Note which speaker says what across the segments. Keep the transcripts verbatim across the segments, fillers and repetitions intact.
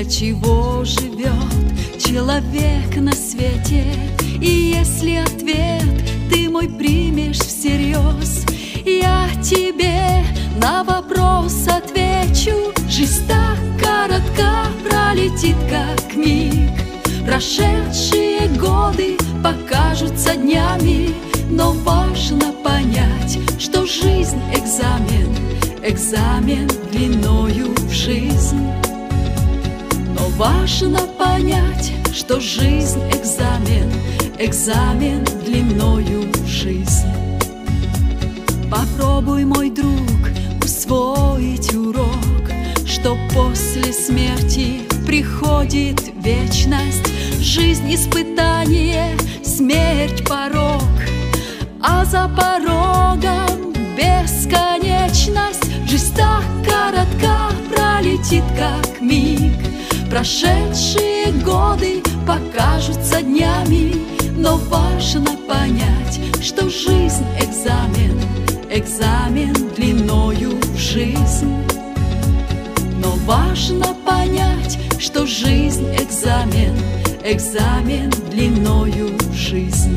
Speaker 1: для чего живет человек на свете. И если ответ ты мой примешь всерьез, я тебе на вопрос отвечу. Жизнь так коротка, пролетит как миг. Прошедшие годы покажутся днями, но важно понять, что жизнь экзамен, экзамен длиною в жизнь. Но важно понять, что жизнь экзамен, экзамен длиною в жизнь. Попробуй, мой друг, усвоить урок, что после смерти приходит вечность. Жизнь испытание, смерть порог, а за порогом бесконечность. Жизнь так коротка, пролетит как миг. Прошедшие годы покажутся днями, но важно понять, что жизнь экзамен, экзамен длиною в жизнь. Но важно понять, что жизнь экзамен, экзамен длиною в жизнь.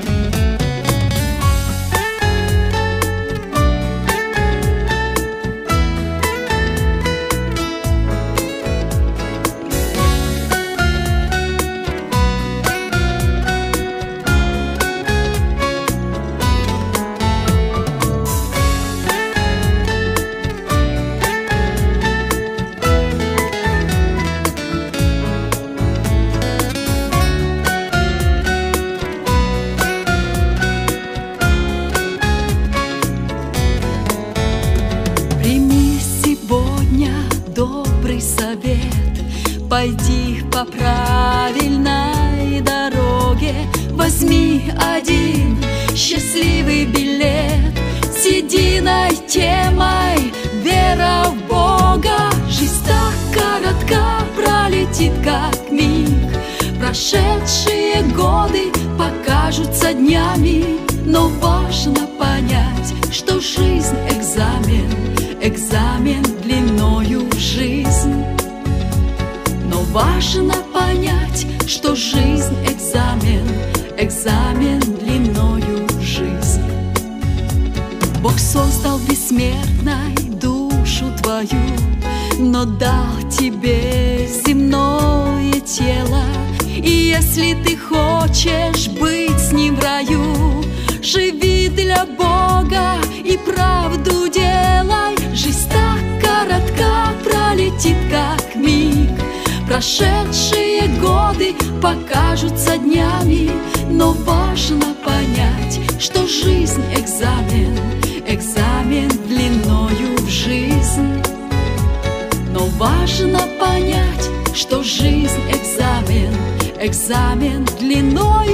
Speaker 1: Добрый совет, пойди по правильной дороге. Возьми один счастливый билет с единой темой — вера в Бога. Жизнь так коротка, пролетит как миг. Прошедшие годы покажутся днями, но важно понять, что жизнь экзамен, экзамен длиною в жизнь. Но важно понять, что жизнь экзамен, экзамен длиною в жизнь. Бог создал бессмертной душу твою, но дал тебе земное тело. И если ты хочешь быть с Ним в раю, живи для Бога и правду делай. Жизнь так коротка, пролетит как миг. Прошедшие годы покажутся днями, но важно понять, что жизнь экзамен, экзамен длиною в жизнь. Но важно понять, что жизнь экзамен, экзамен длиной